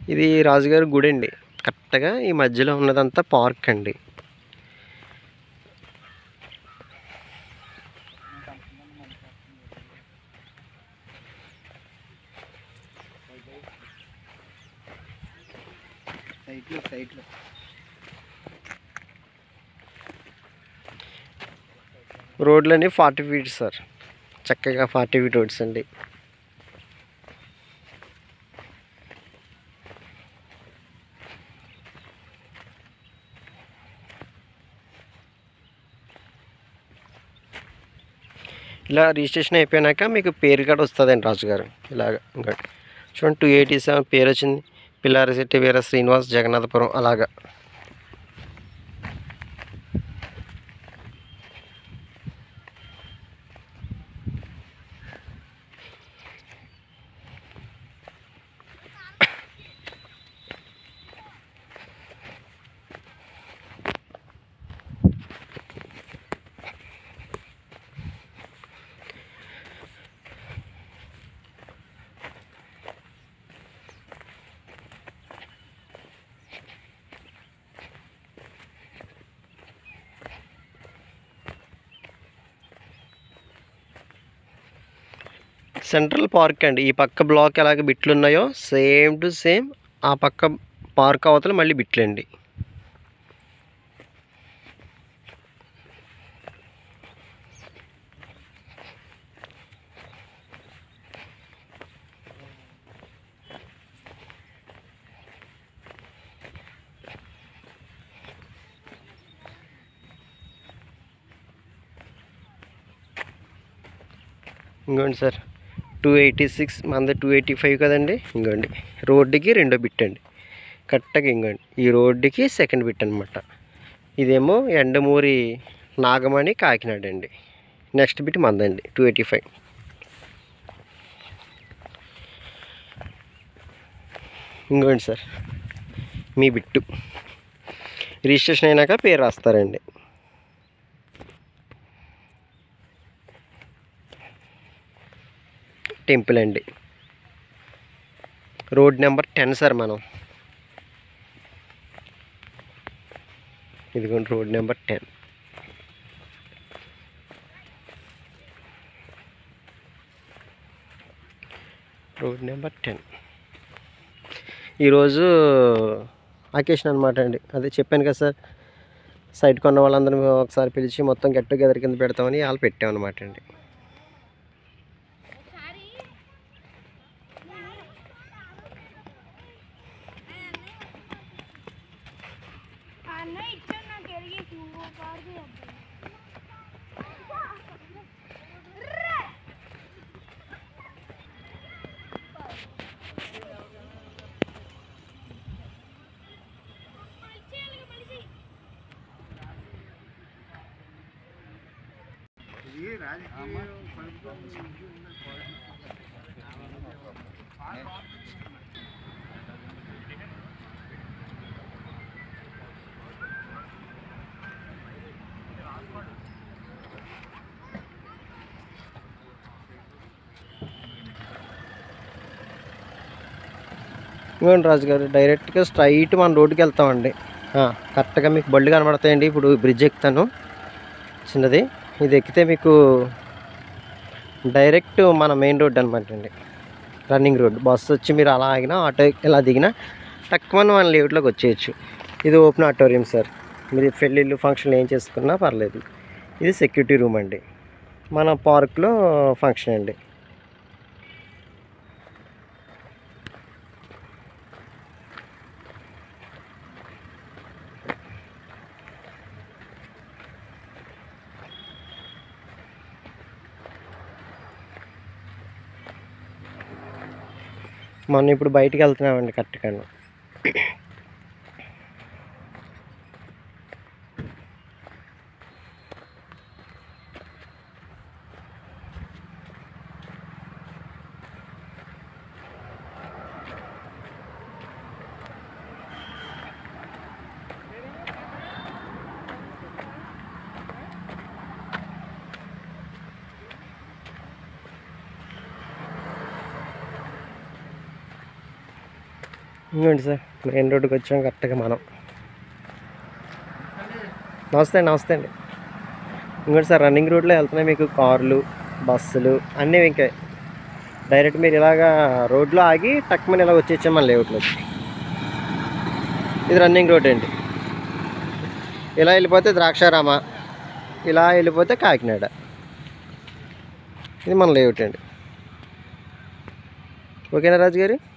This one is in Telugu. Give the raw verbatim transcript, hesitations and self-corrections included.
ఇది రాజుగారి గుడి అండి. కరెక్ట్గా ఈ మధ్యలో ఉన్నదంతా పార్క్ అండి. రోడ్లన్నీ ఫార్టీ ఫీట్ సార్, చక్కగా ఫార్టీ ఫీట్ రోడ్స్ అండి. ఇలా రిజిస్ట్రేషన్ అయిపోయాక మీకు పేరు కూడా వస్తుందండి రాజుగారు. ఇలాగ ఇంకా చూడండి, టూ ఎయిటీ సెవెన్ పేరు వచ్చింది, పిల్లారిశెట్టి వీర శ్రీనివాస్ జగన్నాథపురం. అలాగా సెంట్రల్ పార్క్ అండి. ఈ పక్క బ్లాక్ ఎలాగ బిట్లు ఉన్నాయో సేమ్ టు సేమ్ ఆ పక్క పార్క్ అవతల మళ్ళీ బిట్లండి. ఇంకోండి సార్, టూ ఎయిటీ సిక్స్ మంది టూ ఎయిటీ ఫైవ్ కదండి. ఇంకోండి రోడ్డుకి రెండో బిట్ అండి కరెక్ట్గా. ఇంకోండి ఈ రోడ్డుకి సెకండ్ బిట్ అనమాట. ఇదేమో ఎండమూరి నాగమణి కాకినాడ అండి. నెక్స్ట్ బిట్ మందండి టూ ఎయిటీ ఫైవ్. ఇంకోండి సార్ మీ బిట్టు. రిజిస్ట్రేషన్ అయినాక పేరు రాస్తారండి. టెంపుల్ అండి. Road number ten sir. మనం ఇదిగోండి road number ten. Road number ten. ఈరోజు అకేషన్ అనమాట అండి. అదే చెప్పాను కదా సార్, సైట్ కొన్న వాళ్ళందరూ ఒకసారి పిలిచి మొత్తం గెట్ టుగెదర్ కింద పెడతామని వాళ్ళు పెట్టామన్నమాట అండి. ఇవ్వండి రాజుగారు, డైరెక్ట్గా స్ట్రైట్ మన రోడ్డుకి వెళ్తామండి. కరెక్ట్గా మీకు బళ్ళు కనబడతాయండి. ఇప్పుడు బ్రిడ్జ్ ఎక్కుతాను చిన్నది, ఇది ఎక్కితే మీకు డైరెక్ట్ మన మెయిన్ రోడ్ అనమాట అండి, రన్నింగ్ రోడ్. బస్సు వచ్చి మీరు అలా ఆగినా, ఆటో ఎలా దిగినా తక్కువ మన లేఅవుట్లోకి వచ్చేయచ్చు. ఇది ఓపెన్ ఆడిటోరియం సార్. మీరు పెళ్ళిళ్ళు ఫంక్షన్లు ఏం చేసుకున్నా పర్లేదు. ఇది సెక్యూరిటీ రూమ్ అండి. మన పార్క్లో ఫంక్షన్ అండి. మనం ఇప్పుడు బయటికి వెళ్తున్నామండి కరెక్ట్గా. ఇంకోండి సార్ మెయిన్ రోడ్డుకి వచ్చాం కరెక్ట్గా మనం. నమస్తే అండి నమస్తే అండి. ఇంకోటి సార్ రన్నింగ్ రోడ్లో వెళ్తున్నాయి మీకు కార్లు బస్సులు అన్నీ ఇంకా డైరెక్ట్ మీరు ఇలాగా రోడ్లో ఆగి టక్మని ఇలా వచ్చేసాం మన లేఅవుట్లోకి. ఇది రన్నింగ్ రోడ్ అండి. ఇలా వెళ్ళిపోతే ద్రాక్షారామ, ఇలా వెళ్ళిపోతే కాకినాడ. ఇది మన లేఅవుట్ అండి. ఓకేనా రాజు గారు?